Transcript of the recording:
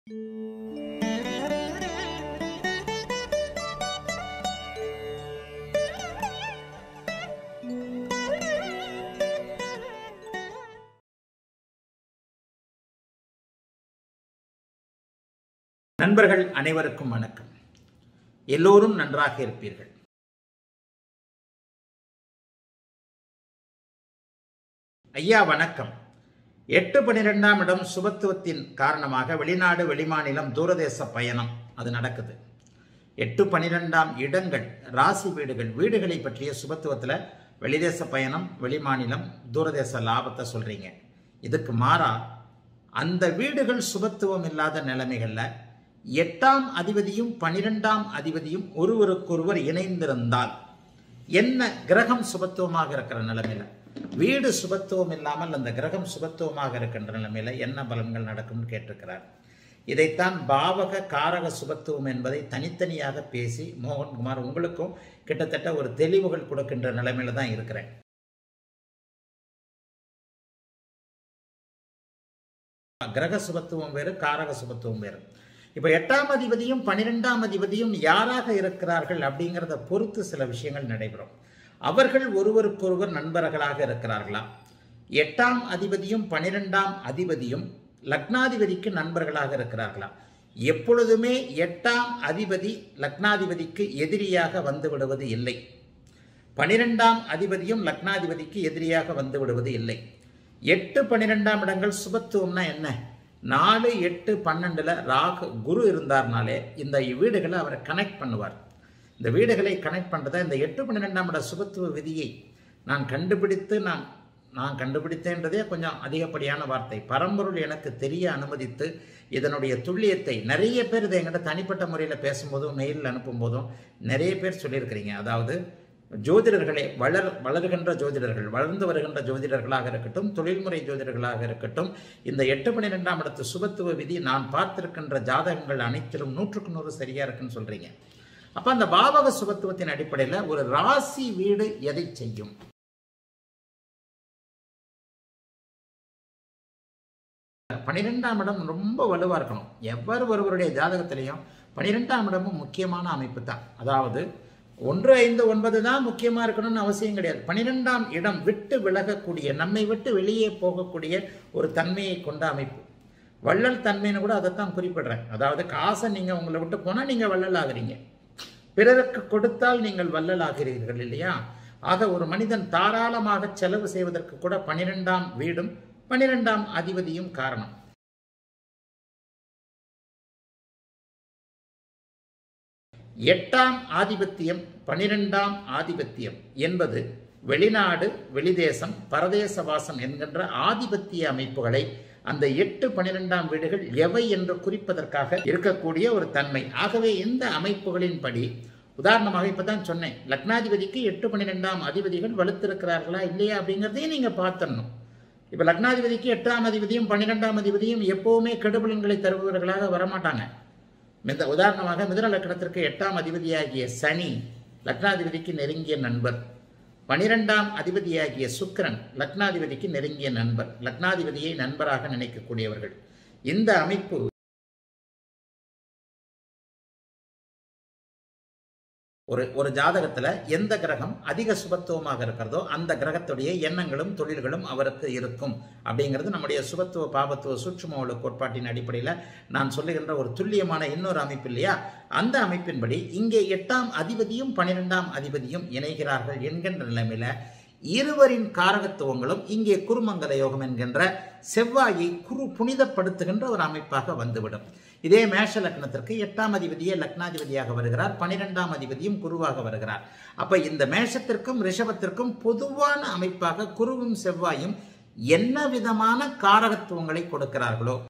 நண்பர்கள் அனைவருக்கும் வணக்கம். எல்லோரும் நன்றாக இருப்பீர்கள். ஐயா வணக்கம். 8-12ஆம் இடம் சுபத்துவத்தின் காரணமாக வெளிநாடு வெளிமாநிலம் தூரதேச பயணம் அது நடக்குது. 8-12ஆம் இடங்கள் ராசி வீடுகளை பற்றிய சுபத்துவத்தில் வெளிதேச பயணம், வெளிமாநிலம், தூரதேச லாபத்தை சொல்றீங்க. இதுக்கு மாறா அந்த வீடுகள் சுபத்துவம் இல்லாத நிலைமைகள்ல 8ஆம் அதிபதியும் 12ஆம் அதிபதியும் ஒருவருக்கொருவர் இணைந்திருந்தால் என்ன கிரகம் சுபத்துவமாக இருக்கிற நிலைமையில, வீடு சுபத்துவம் இல்லாமல் அந்த கிரகம் சுபத்துவமாக இருக்கின்ற நிலைமையில என்ன பலன்கள் நடக்கும்னு கேட்டிருக்கிறார். இதைத்தான் பாவக காரக சுபத்துவம் என்பதை தனித்தனியாக பேசி மோகன்குமார் உங்களுக்கும் கிட்டத்தட்ட ஒரு தெளிவுகள் கொடுக்கின்ற நிலைமையில தான் இருக்கிறேன். கிரக சுபத்துவம் வேறு, காரக சுபத்துவம் வேறு. இப்போ 8ஆம் அதிபதியும் 12ஆம் அதிபதியும் யாராக இருக்கிறார்கள் அப்படிங்கிறத பொறுத்து சில விஷயங்கள் நடைபெறும். அவர்கள் ஒருவருக்கொருவர் நண்பர்களாக இருக்கிறார்களா? 8ஆம் அதிபதியும் 12ஆம் அதிபதியும் லக்னாதிபதிக்கு நண்பர்களாக இருக்கிறார்களா? எப்பொழுதுமே 8ஆம் அதிபதி லக்னாதிபதிக்கு எதிரியாக வந்து விடுவது இல்லை. 12ஆம் அதிபதியும் லக்னாதிபதிக்கு எதிரியாக வந்து விடுவது இல்லை. 8-12ஆம் இடங்கள் சுபத்துவம்னா என்ன? 4, 8, 12ல் ராகு குரு இருந்தார்னாலே இந்த வீடுகளை அவரை கனெக்ட் பண்ணுவார். இந்த வீடுகளை கனெக்ட் பண்ணுறதா இந்த 8-12ஆம் இட சுபத்துவ விதியை நான் கண்டுபிடித்தேன்றதே கொஞ்சம் அதிகப்படியான வார்த்தை. பரம்பொருள் எனக்கு தெரிய அனுமதித்து இதனுடைய துல்லியத்தை நிறைய பேர் இதை என்கிட்ட தனிப்பட்ட முறையில் பேசும்போதும் மெயிலில் அனுப்பும் போதும் நிறைய பேர் சொல்லியிருக்கிறீங்க. அதாவது ஜோதிடர்களே, வளர்கின்ற ஜோதிடர்கள், வளர்ந்து வருகின்ற ஜோதிடர்களாக இருக்கட்டும், தொழில்முறை ஜோதிடர்களாக இருக்கட்டும், இந்த 8-12ஆம் இடத்து சுபத்துவ விதி நான் பார்த்திருக்கின்ற ஜாதகங்கள் அனைத்திலும் 100க்கு 100 சரியா இருக்குன்னு சொல்றீங்க. அப்ப அந்த பாவக சுபத்துவத்தின் அடிப்படையில் ஒரு ராசி வீடு எதை செய்யும்? பன்னிரெண்டாம் இடம் ரொம்ப வலுவா இருக்கணும். ஒருவருடைய ஜாதகத்திலையும் 12ஆம் இடமும் முக்கியமான அமைப்பு தான். அதாவது 1, 5, 9 தான் முக்கியமா இருக்கணும்னு அவசியம் கிடையாது. 12ஆம் இடம் விட்டு விலகக்கூடிய, நம்மை விட்டு வெளியே போகக்கூடிய ஒரு தன்மையை கொண்ட அமைப்பு. வள்ளல் தன்மைன்னு கூட அதைத்தான் குறிப்பிடுறேன். அதாவது காசை நீங்க உங்களை விட்டு போனா நீங்க வள்ளல் ஆகிறீங்க, பிறருக்கு கொடுத்தால் நீங்கள் வள்ளல் ஆகிறீர்கள் இல்லையா? ஆக ஒரு மனிதன் தாராளமாக செலவு செய்வதற்கு கூட 12ஆம் வீடும் 12ஆம் அதிபதியும் காரணம். 8ஆம் ஆதிபத்தியம் 12ஆம் ஆதிபத்தியம் என்பது வெளிநாடு, வெளிதேசம், பரதேச வாசம் என்கின்ற ஆதிபத்திய அமைப்புகளை அந்த 8-12ஆம் வீடுகள் எவை என்று குறிப்பதற்காக இருக்கக்கூடிய ஒரு தன்மை. ஆகவே இந்த அமைப்புகளின் படி உதாரணமாக இப்பதான் சொன்னேன், லக்னாதிபதிக்கு 8-12ஆம் அதிபதிகள் வலுத்திருக்கிறார்களா இல்லையா அப்படிங்கிறதையும் நீங்க பார்த்துடணும். இப்ப லக்னாதிபதிக்கு 8ஆம் அதிபதியும் 12ஆம் அதிபதியும் எப்பவுமே கெடுபலன்களை தருபவர்களாக வரமாட்டாங்க. உதாரணமாக மிதுன லக்னத்திற்கு 8ஆம் அதிபதியாகிய சனி லக்னாதிபதிக்கு நெருங்கிய நண்பர், 12ஆம் அதிபதியாகிய சுக்கிரன் லக்னாதிபதிக்கு நெருங்கிய நண்பர், லக்னாதிபதியை நண்பராக நினைக்கக்கூடியவர்கள். இந்த அமைப்பு ஒரு ஜாதகத்துல எந்த கிரகம் அதிக சுபத்துவமாக இருக்கிறதோ அந்த கிரகத்துடைய எண்ணங்களும் தொழில்களும் அவருக்கு இருக்கும் அப்படிங்கிறது நம்முடைய சுபத்துவ பாபத்துவ சூட்சும கோட்பாட்டின் அடிப்படையில் நான் சொல்லுகின்ற ஒரு துல்லியமான இன்னொரு அமைப்பு இல்லையா? அந்த அமைப்பின்படி இங்கே 8ஆம் அதிபதியும் 12ஆம் அதிபதியும் இணைகிறார்கள் என்கின்ற நிலைமையில இருவரின் காரகத்துவங்களும் இங்கே குருமங்கல யோகம் என்கின்ற செவ்வாயை குரு புனிதப்படுத்துகின்ற ஒரு அமைப்பாக வந்துவிடும். இதே மேஷ லக்னத்திற்கு 8ஆம் அதிபதியே லக்னாதிபதியாக வருகிறார், 12ஆம் அதிபதியும் குருவாக வருகிறார். அப்ப இந்த மேஷத்திற்கும் ரிஷபத்திற்கும் பொதுவான அமைப்பாக குருவும் செவ்வாயும் என்ன விதமான காரகத்துவங்களை கொடுக்கிறார்களோ